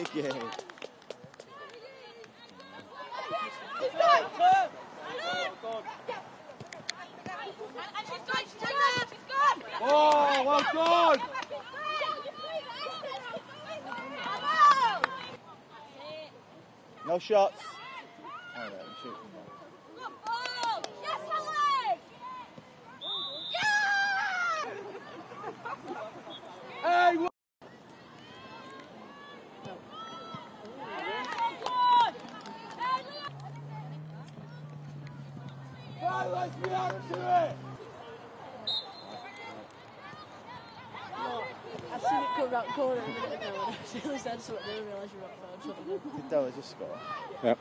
again. Oh, well done! No shots. Hey, right, let's get out to it! I seen it come round the corner a minute ago and I really said something, I didn't realise you were on phone. Did Della just score? Yep.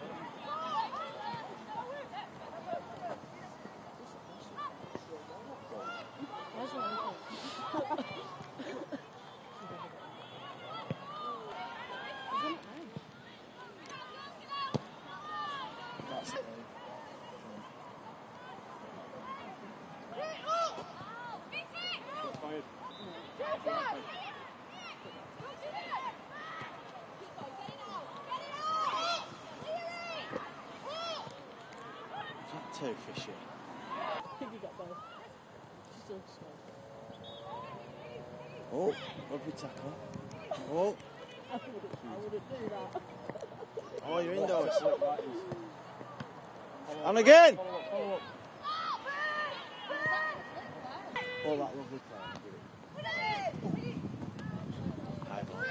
Too fishy. I think you got both. Still small. Oh, rugby tackle. Oh. I wouldn't do that. Oh, you're indoors. And again! Oh, that lovely play. High ball.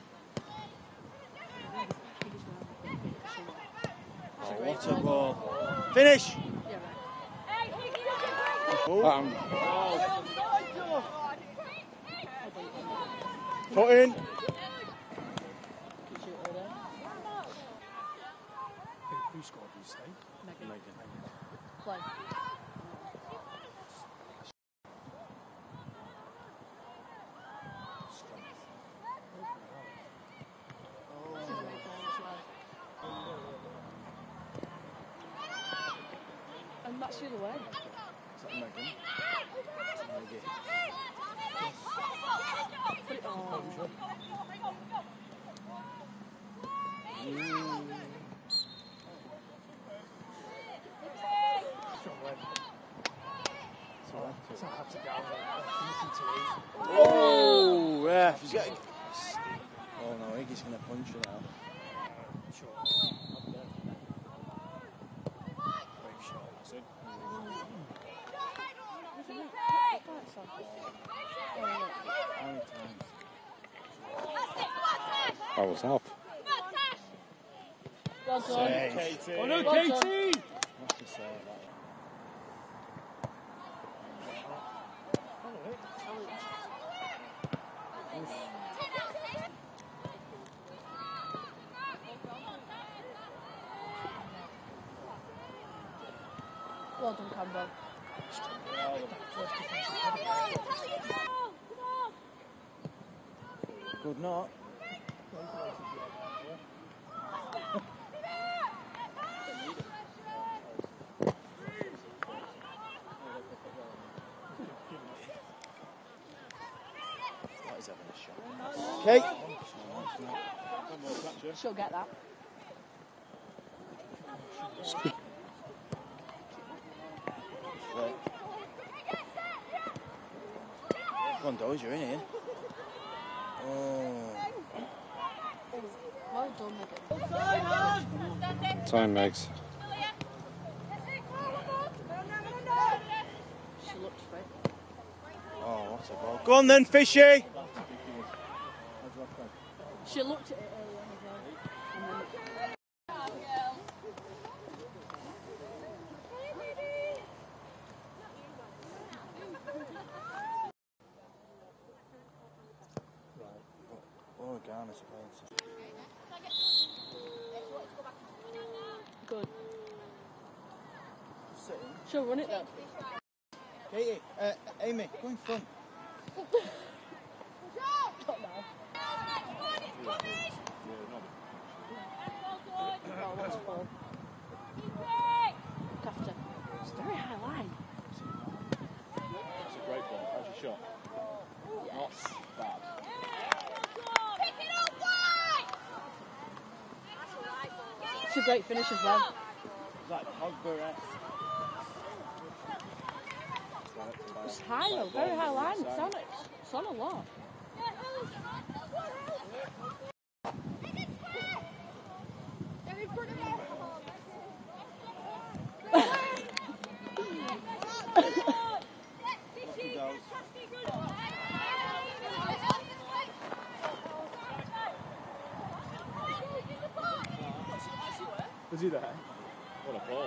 Oh, what a ball. Finish! Yeah, right. Oh. Foot in. Who scored you say? Megan. Play. And that's the other way. Is that Megan? Maggie. Put it on. Oh, ref. He's got. Oh no, Iggy's going to punch her now. How many times? That was off. Well done. Katie. Oh no, Well done. Katie! What's to say about Well done, Campbell. Good not. That is having a shot. Okay. She'll get that. Come on, Doge, you're in here. Oh. Well done, Megan. Time, Megs. She looked fit. Oh, what a ball. Go on then, Fishy! She looked at it earlier on as well. Oh, Garner's playing. Good. She'll run it though. Katie, Amy, go in front. Not now. Oh, what's the ball? After. It's a very high line. That's a great ball. How's your shot? Yes. Bad. It's a great finish as well. It's like Pogba-esque. It's high though, very high line. It's on a lot. Was he there? What a ball.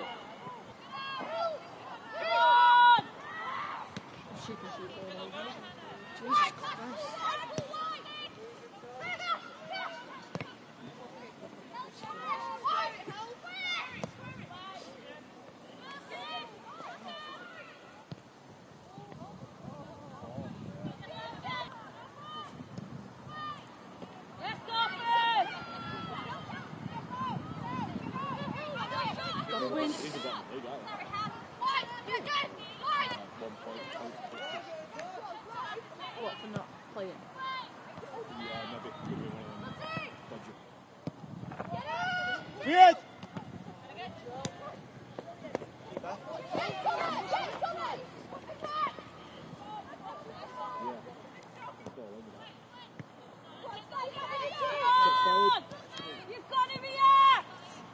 She can shoot all over. Jesus Christ. Win. He's a bit big, aren't he? 1 point. What, for not playing? Yeah, maybe could be one of them dodgy. Yes! You've got to react!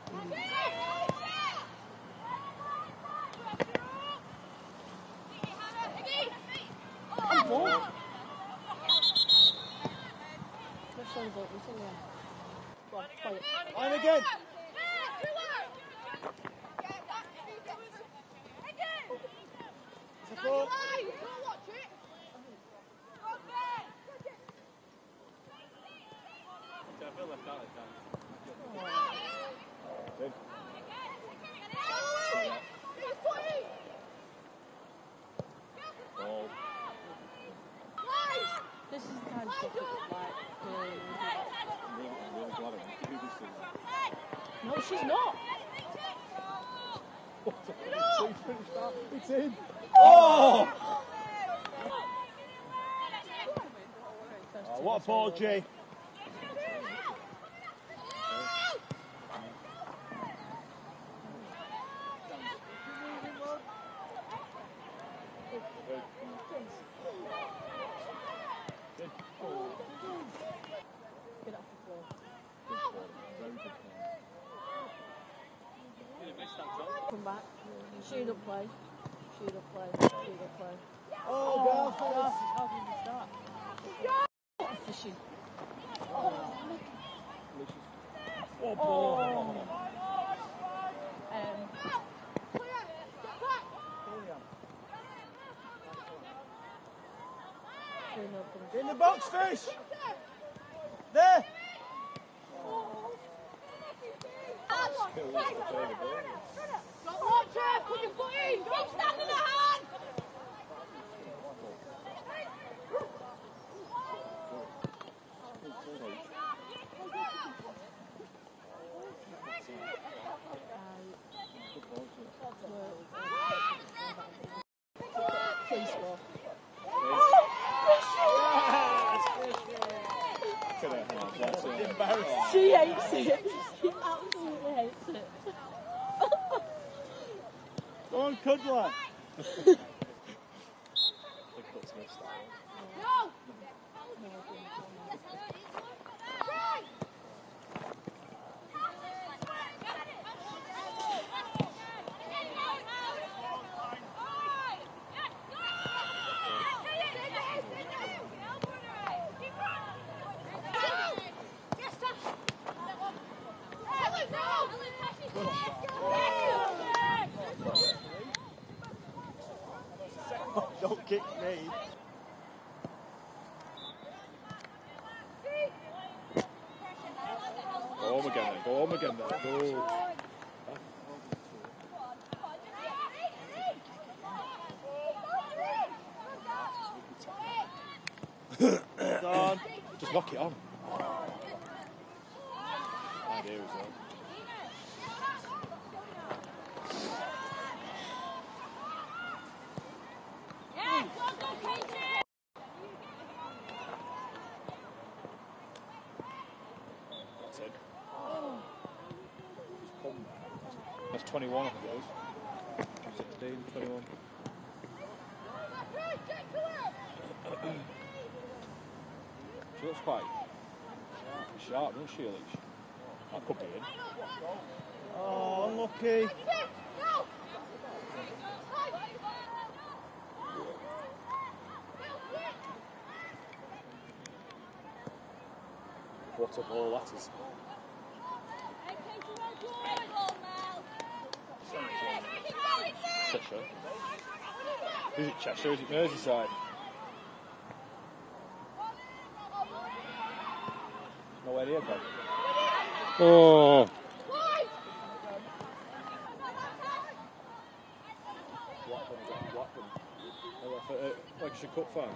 I'm bored. Let's show the ball. Go on, play it. On again! It's a ball. I feel left out at times. Ball. This is the kind of stuff that's like. I'm really glad I went to this season. No, she's not. It's in. Oh! Oh, what a ball, Jay. Get off the floor. Very good Come back. Shoot up play. Shoot up play. Shoot up play. Oh, girl. How did you start? Fishing. Oh, ball. In the box, fish! There! Don't watch it! Put your foot in! Don't stand in the hand! Please score. She hates it. She absolutely hates it. Go on, Cuddler. Don't kick me. Go home again then. Go home again then. Go. Go on. Just knock it on. Idea as well. That's it. Just pull 21, I think it is. 16, 21. She looks quite sharp, doesn't she, Leach? That could be in. Oh, unlucky. What a ball that is. Cheshire. Is it Cheshire? Is it Merseyside? Nowhere near, Ben. Oh, Blackburn, is that Blackburn? Oh, Lancashire Cup fan.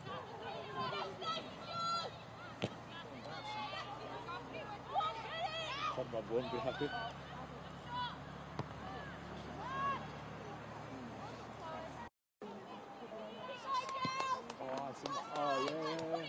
Conrad won't be happy. Oh, I think. Oh, yeah.